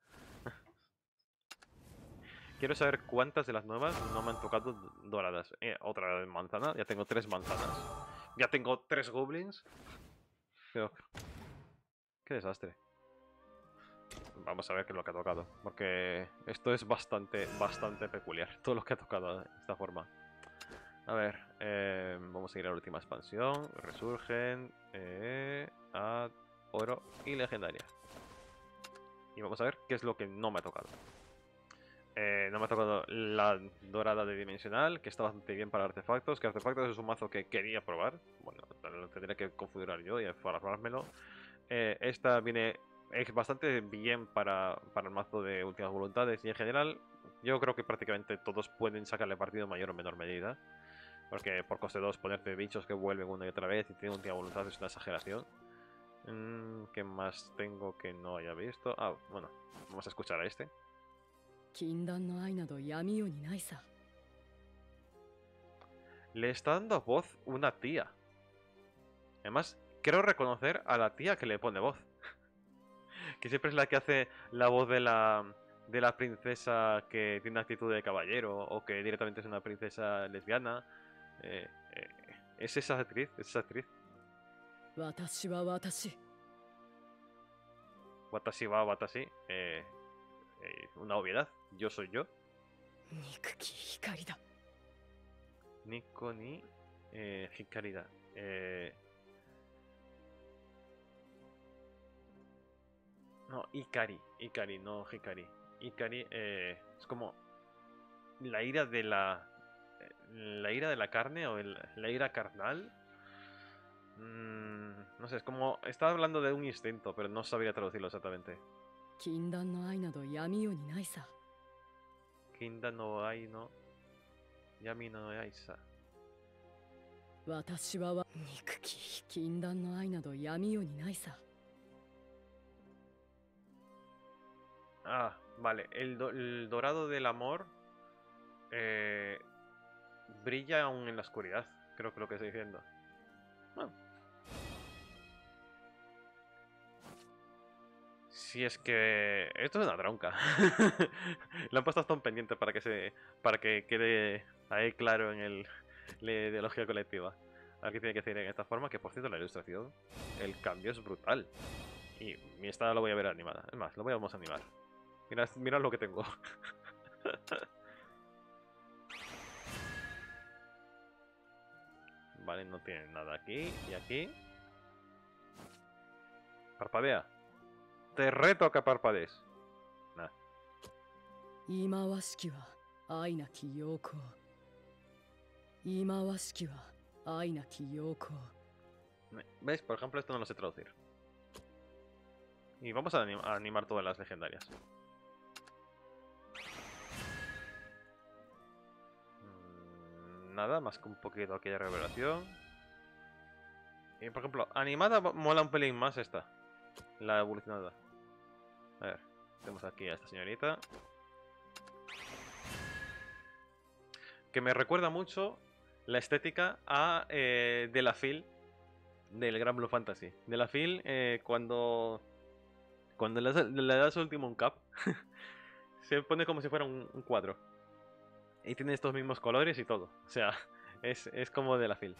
Quiero saber cuántas de las nuevas no me han tocado doradas. Eh, otra manzana, ya tengo tres manzanas. Ya tengo tres goblins. Pero... qué desastre. Vamos a ver qué es lo que ha tocado. Porque esto es bastante, bastante peculiar. Todo lo que ha tocado de esta forma. A ver, eh, vamos a ir a la última expansión. Resurgen, eh, ad, oro y legendaria. Y vamos a ver qué es lo que no me ha tocado. Eh, no me ha tocado la dorada de dimensional, que está bastante bien para artefactos. Que artefactos es un mazo que quería probar. Bueno, lo tendré que configurar yo y farmármelo. Eh, esta viene es bastante bien para, para el mazo de últimas voluntades. Y en general, yo creo que prácticamente todos pueden sacarle partido en mayor o menor medida. Porque por coste dos ponerte bichos que vuelven una y otra vez y tienen última voluntad es una exageración. Mm, ¿Qué más tengo que no haya visto? Ah, bueno, vamos a escuchar a este. Le está dando voz una tía. Además, quiero reconocer a la tía que le pone voz. Que siempre es la que hace la voz de la, de la princesa que tiene actitud de caballero o que directamente es una princesa lesbiana. Eh, eh, es esa actriz, es esa actriz. Watashi wa watashi. Watashi wa watashi. Eh, eh, una obviedad. Yo soy yo. Niko ni eh, Hikari da. Eh, no, Ikari. Ikari, no Hikari. Ikari eh, es como la ira de la... la ira de la carne o el, la ira carnal. Mm, no sé, es como... estaba hablando de un instinto, pero no sabría traducirlo exactamente. Kinda no ai no yami no aisa. Ah, vale. El, do, el dorado del amor eh, brilla aún en la oscuridad. Creo que lo que estoy diciendo. Ah. Si es que esto es una tronca. Le han puesto hasta un pendiente para que se para que quede ahí claro en el la ideología colectiva. A ver qué tiene que decir en esta forma, que por cierto la ilustración, el cambio es brutal. Y mi esta lo voy a ver animada. Es más, lo voy a vamos a animar. Mira, mira lo que tengo. Vale, no tiene nada aquí y aquí. Parpadea. Te reto a que parpadees. Nada. 忌まわしきは愛なき陽光。忌まわしきは愛なき陽光。 ¿Ves? Por ejemplo, esto no lo sé traducir. Y vamos a, anim a animar todas las legendarias. Mm, nada, más que un poquito aquella revelación. Y por ejemplo, animada mola un pelín más esta. La evolucionada. A ver, tenemos aquí a esta señorita. Que me recuerda mucho la estética a eh, de la Phil del Gran Blue Fantasy. De la Phil, eh, cuando cuando le das, le das último un cap, se pone como si fuera un, un cuadro. Y tiene estos mismos colores y todo. O sea, es, es como de la Phil.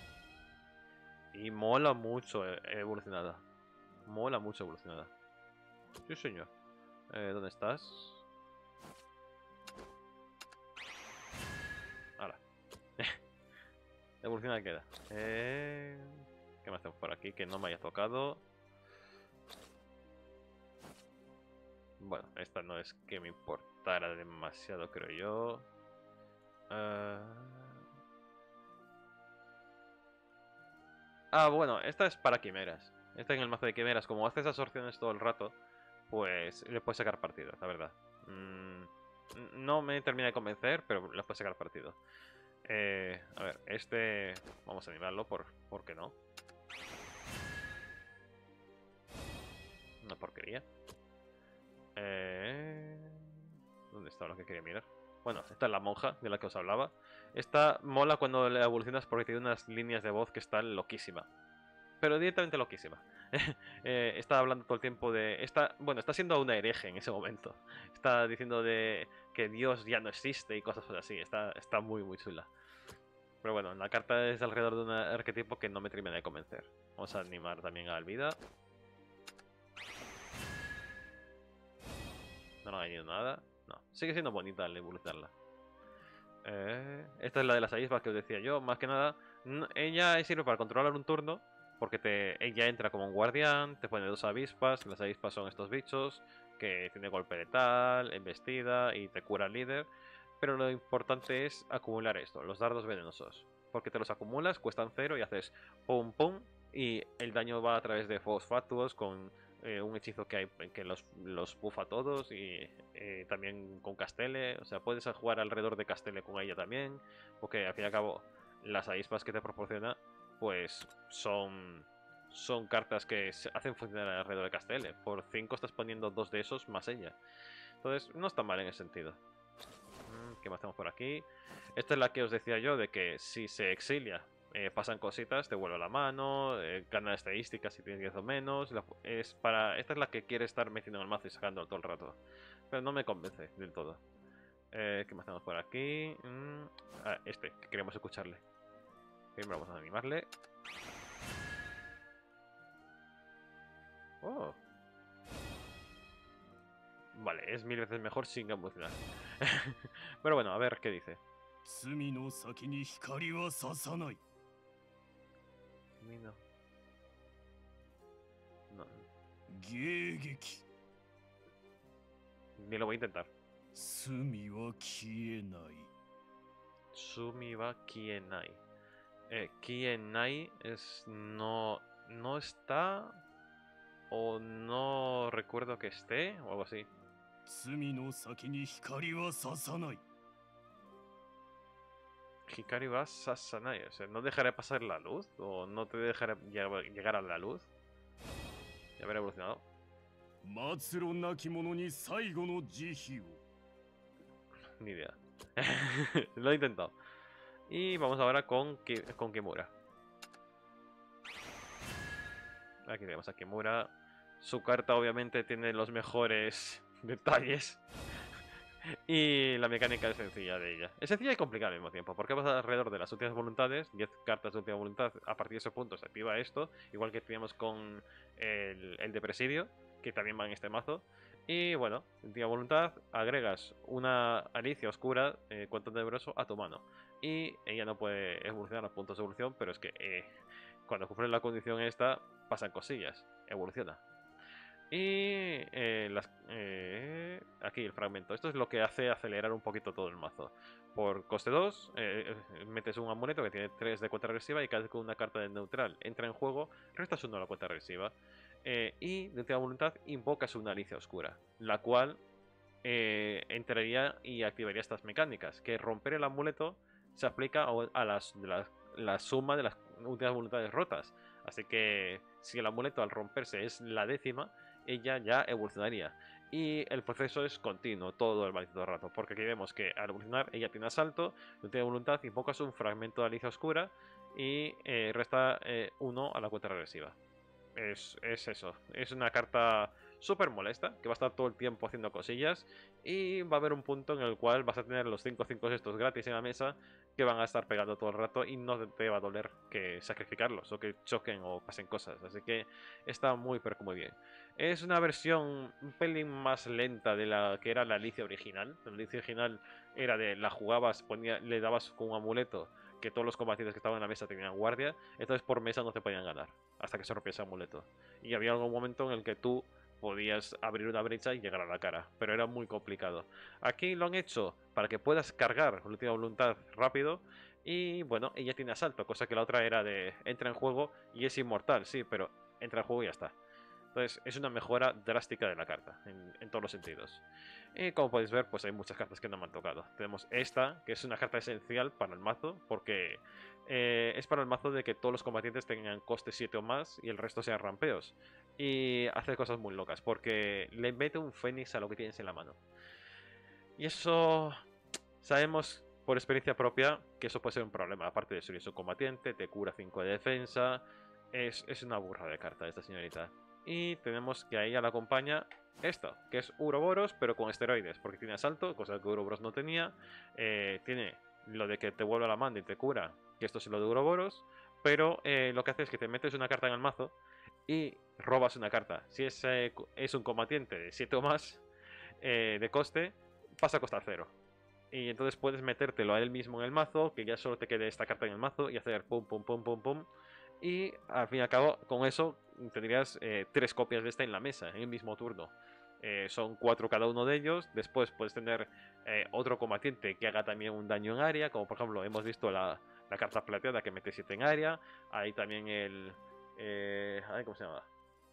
Y mola mucho eh, evolucionada. Mola mucho evolucionada. Sí, señor. Eh, ¿Dónde estás? Ahora. Evolucionada queda. Eh... ¿Qué más tenemos por aquí que no me haya tocado? Bueno, esta no es que me importara demasiado, creo yo. Uh... Ah, bueno, esta es para quimeras. Esta en el mazo de quimeras, como haces absorciones todo el rato, pues le puedes sacar partido, la verdad. Mm, no me termina de convencer, pero le puedes sacar partido. Eh, a ver, este... Vamos a animarlo, por, ¿por qué no? Una porquería. Eh... ¿Dónde está lo que quería mirar? Bueno, esta es la monja de la que os hablaba. Esta mola cuando la evolucionas porque tiene unas líneas de voz que están loquísima. Pero directamente loquísima. eh, está hablando todo el tiempo de... Está, bueno, está siendo una hereje en ese momento. Está diciendo de que Dios ya no existe y cosas así. Está, está muy, muy chula. Pero bueno, la carta es alrededor de un arquetipo que no me termina de convencer. Vamos a animar también a Alvida. No le ha añadido nada. No, sigue siendo bonita al evolucionarla. Eh, esta es la de las avispas que os decía yo. Más que nada, no, ella sirve para controlar un turno. Porque te, ella entra como un guardián, te pone dos avispas. Las avispas son estos bichos que tiene golpe letal, embestida y te cura el líder. Pero lo importante es acumular esto, los dardos venenosos. Porque te los acumulas, cuestan cero y haces pum pum. Y el daño va a través de fuegos fatuos con eh, un hechizo que hay que los, los buffa a todos. Y eh, también con Castele. O sea, puedes jugar alrededor de Castele con ella también. Porque al fin y al cabo, las avispas que te proporciona, pues son, son cartas que se hacen funcionar alrededor de Castele. Por cinco estás poniendo dos de esos más ella. Entonces, no está mal en ese sentido. ¿Qué más tenemos por aquí? Esta es la que os decía yo, de que si se exilia, eh, pasan cositas, te vuelve la mano, eh, gana estadísticas si tienes diez o menos. La, es para, esta es la que quiere estar metiendo en el mazo y sacando todo el rato. Pero no me convence del todo. Eh, ¿Qué más tenemos por aquí? Mm, ah, este, que queremos escucharle. Primero vamos a animarle. Oh. Vale, es mil veces mejor sin evolucionar. Pero bueno, a ver qué dice. No. No. Ni lo voy a intentar. Sumi wa kienai. Eh, kienai es no... No está... O no recuerdo que esté, o algo así. Hikari wa sasanai, o sea, ¿no dejaré pasar la luz? ¿O no te dejaré llegar a la luz? Ya habrá evolucionado. Ni idea. Lo he intentado. Y vamos ahora con, Ki con Kimura. Aquí tenemos a Kimura. Su carta obviamente tiene los mejores detalles. Y la mecánica es sencilla de ella. Es sencilla y complicada al mismo tiempo, porque vas alrededor de las últimas voluntades, diez cartas de última voluntad, a partir de ese punto se activa esto, igual que teníamos con el, el de Presidio, que también va en este mazo. Y bueno, última voluntad, agregas una Alicia Oscura, eh, cuanto tenebroso, a tu mano. Y ella no puede evolucionar a puntos de evolución, pero es que eh, cuando cumple la condición esta, pasan cosillas, evoluciona. Y eh, las, eh, aquí el fragmento. Esto es lo que hace acelerar un poquito todo el mazo. Por coste dos, eh, metes un amuleto que tiene tres de cuenta regresiva y cada vez que una carta de neutral entra en juego, restas uno a la cuenta regresiva. Eh, y de última voluntad invocas una Alicia Oscura, la cual eh, entraría y activaría estas mecánicas. Que romper el amuleto se aplica a las, de la, la suma de las últimas voluntades rotas. Así que si el amuleto al romperse es la décima, ella ya evolucionaría. Y el proceso es continuo, todo el maldito rato. Porque aquí vemos que al evolucionar ella tiene asalto, no tiene voluntad, invocas un fragmento de Alicia Oscura y eh, resta eh, uno a la cuenta regresiva. Es, es eso, es una carta súper molesta, que va a estar todo el tiempo haciendo cosillas. Y va a haber un punto en el cual vas a tener los cinco cinco estos gratis en la mesa, que van a estar pegando todo el rato y no te va a doler que sacrificarlos o que choquen o pasen cosas. Así que está muy pero muy bien. Es una versión un pelín más lenta de la que era la Alicia original. La Alicia original era de la jugabas, ponía, le dabas con un amuleto, que todos los combatientes que estaban en la mesa tenían guardia, entonces por mesa no te podían ganar hasta que se rompiese el amuleto. Y había algún momento en el que tú podías abrir una brecha y llegar a la cara, pero era muy complicado. Aquí lo han hecho para que puedas cargar con última voluntad rápido. Y bueno, ella tiene asalto, cosa que la otra era de entra en juego y es inmortal, sí, pero entra en juego y ya está. Entonces es una mejora drástica de la carta, en, en todos los sentidos. Y como podéis ver, pues hay muchas cartas que no me han tocado. Tenemos esta, que es una carta esencial para el mazo, porque eh, es para el mazo de que todos los combatientes tengan coste siete o más y el resto sean rampeos. Y hace cosas muy locas, porque le mete un fénix a lo que tienes en la mano. Y eso sabemos por experiencia propia que eso puede ser un problema. Aparte de ser un combatiente, te cura cinco de defensa. Es, es una burra de carta esta señorita. Y tenemos que a ella la acompaña esto, que es Uroboros, pero con esteroides, porque tiene asalto, cosa que Uroboros no tenía. Eh, tiene lo de que te vuelve a la mano y te cura, que esto es lo de Uroboros. Pero eh, lo que hace es que te metes una carta en el mazo y robas una carta. Si es, eh, es un combatiente de siete o más eh, de coste, pasa a costar cero. Y entonces puedes metértelo a él mismo en el mazo, que ya solo te quede esta carta en el mazo y hacer pum, pum, pum, pum, pum. Y al fin y al cabo, con eso tendrías eh, tres copias de esta en la mesa, en el mismo turno. Eh, son cuatro cada uno de ellos. Después puedes tener eh, otro combatiente que haga también un daño en área, como por ejemplo hemos visto la, la carta plateada que mete siete en área. Hay también el... Eh, ¿cómo se llama?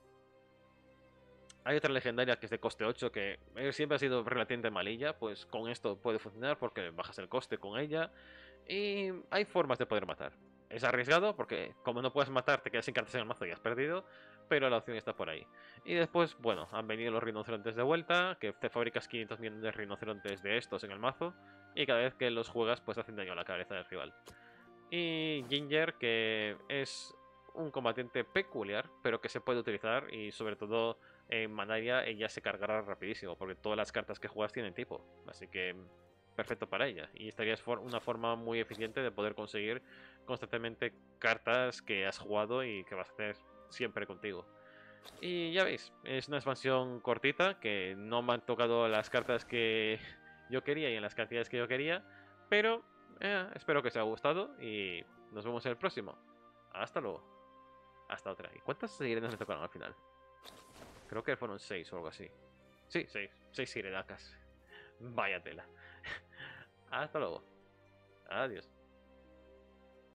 Hay otra legendaria que es de coste ocho que siempre ha sido relativamente malilla, pues con esto puede funcionar porque bajas el coste con ella. Y hay formas de poder matar. Es arriesgado porque como no puedes matar te quedas sin cartas en el mazo y has perdido, pero la opción está por ahí. Y después, bueno, han venido los rinocerontes de vuelta, que te fabricas quinientos millones de rinocerontes de estos en el mazo, y cada vez que los juegas pues hacen daño a la cabeza del rival. Y Ginger, que es un combatiente peculiar, pero que se puede utilizar y sobre todo en Manaria ella se cargará rapidísimo, porque todas las cartas que juegas tienen tipo, así que perfecto para ella. Y estaría es una forma muy eficiente de poder conseguir constantemente cartas que has jugado y que vas a tener siempre contigo. Y ya veis, es una expansión cortita, que no me han tocado las cartas que yo quería y en las cantidades que yo quería, pero eh, espero que os haya gustado y nos vemos en el próximo. Hasta luego. Hasta otra. ¿Y cuántas sirenas me tocaron al final? Creo que fueron seis o algo así. Sí, seis. Seis sirenacas. Vaya tela. Hasta luego. Adiós.